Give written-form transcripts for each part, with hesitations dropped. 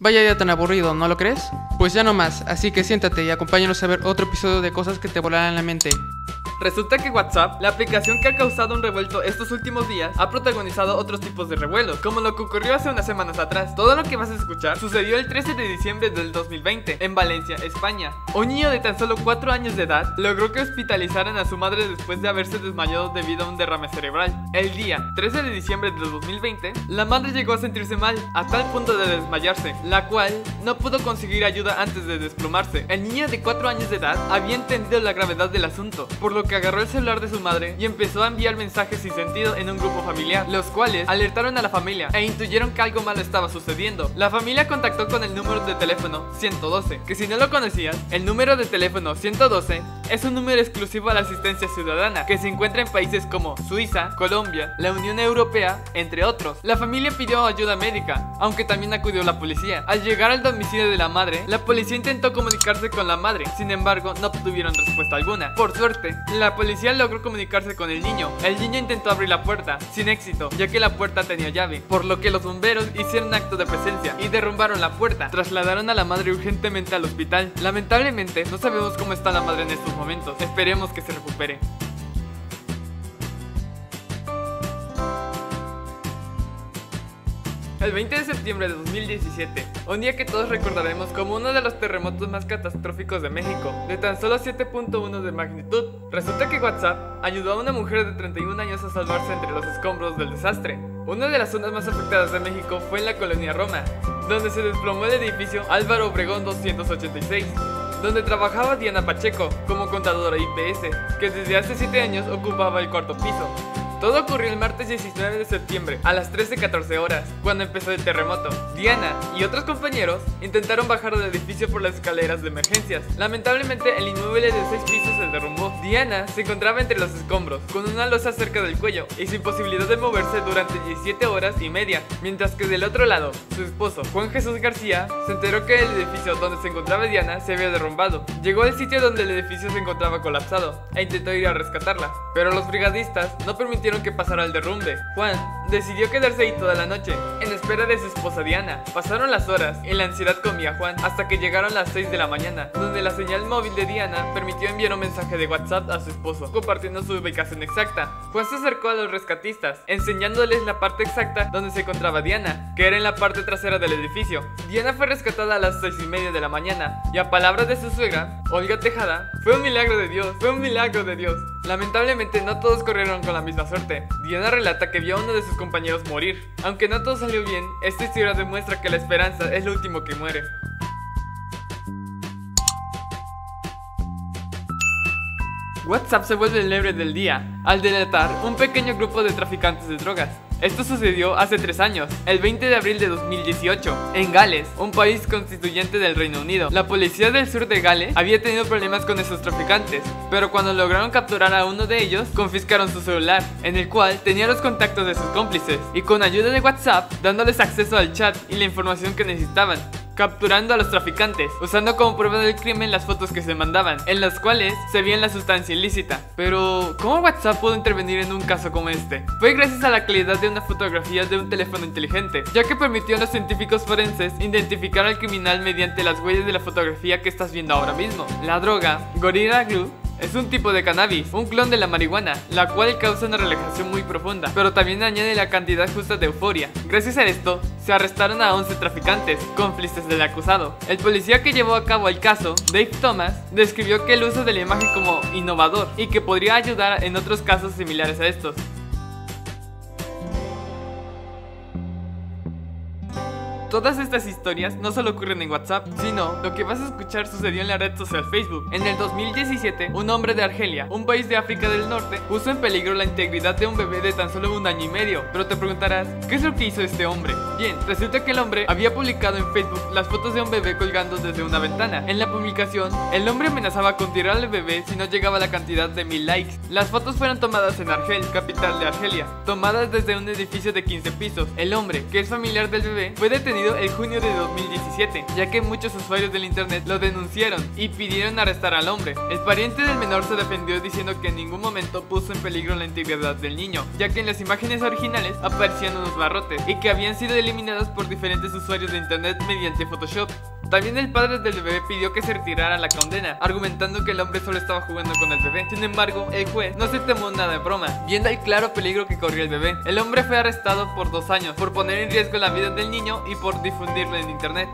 Vaya día tan aburrido, ¿no lo crees? Pues ya no más, así que siéntate y acompáñanos a ver otro episodio de cosas que te volarán la mente. Resulta que WhatsApp, la aplicación que ha causado un revuelto estos últimos días, ha protagonizado otros tipos de revuelos, como lo que ocurrió hace unas semanas atrás. Todo lo que vas a escuchar sucedió el 13 de diciembre del 2020, en Valencia, España. Un niño de tan solo 4 años de edad logró que hospitalizaran a su madre después de haberse desmayado debido a un derrame cerebral. El día 13 de diciembre del 2020, la madre llegó a sentirse mal, a tal punto de desmayarse, la cual no pudo conseguir ayuda antes de desplomarse. El niño de 4 años de edad había entendido la gravedad del asunto, por lo que agarró el celular de su madre y empezó a enviar mensajes sin sentido en un grupo familiar, los cuales alertaron a la familia e intuyeron que algo malo estaba sucediendo. La familia contactó con el número de teléfono 112, que si no lo conocías, el número de teléfono 112 es un número exclusivo a la asistencia ciudadana, que se encuentra en países como Suiza, Colombia, la Unión Europea, entre otros. La familia pidió ayuda médica, aunque también acudió la policía. Al llegar al domicilio de la madre, la policía intentó comunicarse con la madre, sin embargo no obtuvieron respuesta alguna. Por suerte, la policía logró comunicarse con el niño. El niño intentó abrir la puerta, sin éxito, ya que la puerta tenía llave, por lo que los bomberos hicieron un acto de presencia y derrumbaron la puerta. Trasladaron a la madre urgentemente al hospital. Lamentablemente, no sabemos cómo está la madre en estos momentos. Esperemos que se recupere. El 20 de septiembre de 2017, un día que todos recordaremos como uno de los terremotos más catastróficos de México, de tan solo 7.1 de magnitud. Resulta que WhatsApp ayudó a una mujer de 31 años a salvarse entre los escombros del desastre. Una de las zonas más afectadas de México fue en la colonia Roma, donde se desplomó el edificio Álvaro Obregón 286, donde trabajaba Diana Pacheco como contadora IPS, que desde hace 7 años ocupaba el cuarto piso. Todo ocurrió el martes 19 de septiembre a las 13:14 horas, cuando empezó el terremoto. Diana y otros compañeros intentaron bajar del edificio por las escaleras de emergencias. Lamentablemente, el inmueble de 6 pisos se derrumbó. Diana se encontraba entre los escombros, con una losa cerca del cuello y sin posibilidad de moverse durante 17 horas y media, mientras que del otro lado, su esposo, Juan Jesús García, se enteró que el edificio donde se encontraba Diana se había derrumbado. Llegó al sitio donde el edificio se encontraba colapsado e intentó ir a rescatarla, pero los brigadistas no permitieron que pasara el derrumbe. Juan decidió quedarse ahí toda la noche, en espera de su esposa Diana. Pasaron las horas y la ansiedad comía a Juan, hasta que llegaron las 6 de la mañana, donde la señal móvil de Diana permitió enviar un mensaje de WhatsApp a su esposo, compartiendo su ubicación exacta. Juan se acercó a los rescatistas, enseñándoles la parte exacta donde se encontraba Diana, que era en la parte trasera del edificio. Diana fue rescatada a las 6:30 de la mañana, y a palabras de su suegra, Olga Tejada, fue un milagro de Dios, fue un milagro de Dios. Lamentablemente no todos corrieron con la misma suerte. Diana relata que vio a uno de sus compañeros morir. Aunque no todo salió bien, esta historia demuestra que la esperanza es lo último que muere. WhatsApp se vuelve el héroe del día al delatar un pequeño grupo de traficantes de drogas. Esto sucedió hace 3 años, el 20 de abril de 2018, en Gales, un país constituyente del Reino Unido. La policía del sur de Gales había tenido problemas con esos traficantes, pero cuando lograron capturar a uno de ellos, confiscaron su celular, en el cual tenía los contactos de sus cómplices, y con ayuda de WhatsApp, dándoles acceso al chat y la información que necesitaban, capturando a los traficantes, usando como prueba del crimen las fotos que se mandaban, en las cuales se veía la sustancia ilícita. Pero, ¿cómo WhatsApp pudo intervenir en un caso como este? Fue gracias a la calidad de una fotografía de un teléfono inteligente, ya que permitió a los científicos forenses identificar al criminal mediante las huellas de la fotografía que estás viendo ahora mismo. La droga, Gorilla Glue, es un tipo de cannabis, un clon de la marihuana, la cual causa una relajación muy profunda, pero también añade la cantidad justa de euforia. Gracias a esto, se arrestaron a 11 traficantes, cómplices del acusado. El policía que llevó a cabo el caso, Dave Thomas, describió que el uso de la imagen como innovador y que podría ayudar en otros casos similares a estos. Todas estas historias no solo ocurren en WhatsApp, sino lo que vas a escuchar sucedió en la red social Facebook. En el 2017, un hombre de Argelia, un país de África del Norte, puso en peligro la integridad de un bebé de tan solo 1 año y medio. Pero te preguntarás, ¿qué es lo que hizo este hombre? Bien, resulta que el hombre había publicado en Facebook las fotos de un bebé colgando desde una ventana. En la publicación, el hombre amenazaba con tirar al bebé si no llegaba a la cantidad de 1000 likes. Las fotos fueron tomadas en Argel, capital de Argelia, tomadas desde un edificio de 15 pisos. El hombre, que es familiar del bebé, fue detenido ocurrido el junio de 2017, ya que muchos usuarios del internet lo denunciaron y pidieron arrestar al hombre. El pariente del menor se defendió diciendo que en ningún momento puso en peligro la integridad del niño, ya que en las imágenes originales aparecían unos barrotes y que habían sido eliminados por diferentes usuarios de internet mediante Photoshop. También el padre del bebé pidió que se retirara la condena, argumentando que el hombre solo estaba jugando con el bebé. Sin embargo, el juez no se tomó nada de broma, viendo el claro peligro que corría el bebé. El hombre fue arrestado por 2 años por poner en riesgo la vida del niño y por difundirlo en internet.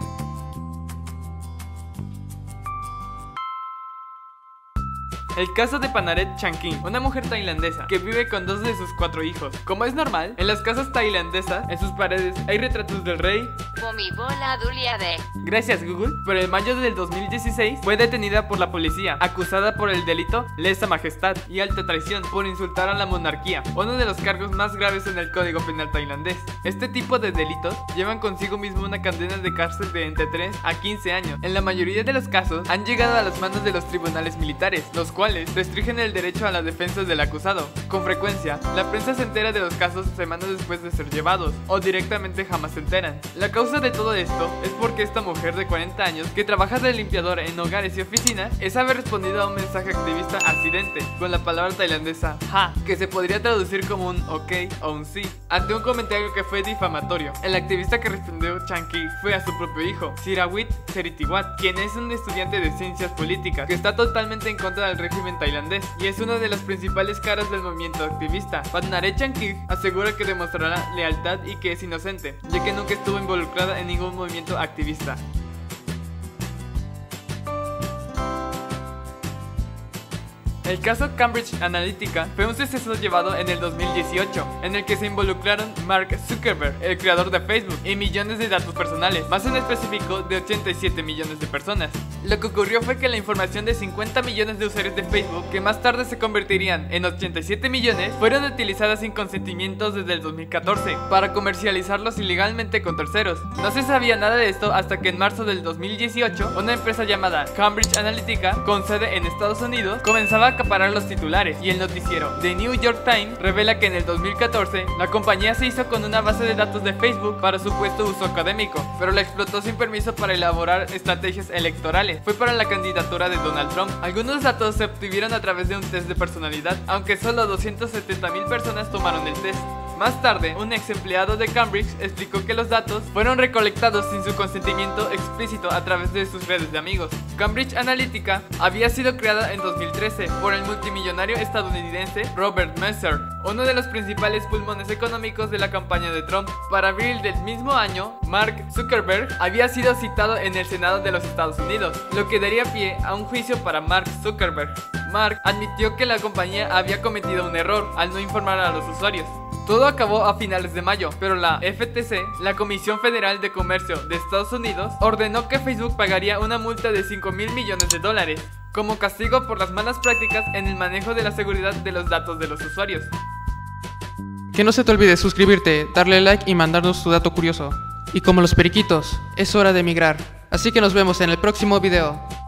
El caso de Panaret Changking, una mujer tailandesa que vive con 2 de sus 4 hijos. Como es normal, en las casas tailandesas, en sus paredes hay retratos del rey. Gracias Google. Pero en mayo del 2016 fue detenida por la policía, acusada por el delito lesa majestad y alta traición por insultar a la monarquía, uno de los cargos más graves en el Código Penal tailandés. Este tipo de delitos llevan consigo mismo una condena de cárcel de entre 3 a 15 años. En la mayoría de los casos han llegado a las manos de los tribunales militares, los cuales restringen el derecho a la defensa del acusado. Con frecuencia, la prensa se entera de los casos semanas después de ser llevados, o directamente jamás se enteran. La causa de todo esto es porque esta mujer de 40 años, que trabaja de limpiadora en hogares y oficinas, es haber respondido a un mensaje activista accidente, con la palabra tailandesa ha, que se podría traducir como un ok o un sí, ante un comentario que fue difamatorio. El activista que respondió Changking fue a su propio hijo, Sirawit Seritiwat, quien es un estudiante de ciencias políticas, que está totalmente en contra del régimen tailandés y es una de las principales caras del movimiento activista. Panaret Changking asegura que demostrará lealtad y que es inocente, ya que nunca estuvo involucrada en ningún movimiento activista. El caso Cambridge Analytica fue un suceso llevado en el 2018, en el que se involucraron Mark Zuckerberg, el creador de Facebook, y millones de datos personales, más en específico de 87 millones de personas. Lo que ocurrió fue que la información de 50 millones de usuarios de Facebook, que más tarde se convertirían en 87 millones, fueron utilizadas sin consentimientos desde el 2014 para comercializarlos ilegalmente con terceros. No se sabía nada de esto hasta que en marzo del 2018, una empresa llamada Cambridge Analytica, con sede en Estados Unidos, comenzaba a acaparar los titulares, y el noticiero The New York Times revela que en el 2014 la compañía se hizo con una base de datos de Facebook para supuesto uso académico, pero la explotó sin permiso para elaborar estrategias electorales. Fue para la candidatura de Donald Trump. Algunos datos se obtuvieron a través de un test de personalidad, aunque solo 270,000 personas tomaron el test. Más tarde, un ex empleado de Cambridge explicó que los datos fueron recolectados sin su consentimiento explícito a través de sus redes de amigos. Cambridge Analytica había sido creada en 2013 por el multimillonario estadounidense Robert Mercer, uno de los principales pulmones económicos de la campaña de Trump. Para abril del mismo año, Mark Zuckerberg había sido citado en el Senado de los Estados Unidos, lo que daría pie a un juicio para Mark Zuckerberg. Mark admitió que la compañía había cometido un error al no informar a los usuarios. Todo acabó a finales de mayo, pero la FTC, la Comisión Federal de Comercio de Estados Unidos, ordenó que Facebook pagaría una multa de $5,000 millones como castigo por las malas prácticas en el manejo de la seguridad de los datos de los usuarios. Que no se te olvide suscribirte, darle like y mandarnos tu dato curioso. Y como los periquitos, es hora de emigrar. Así que nos vemos en el próximo video.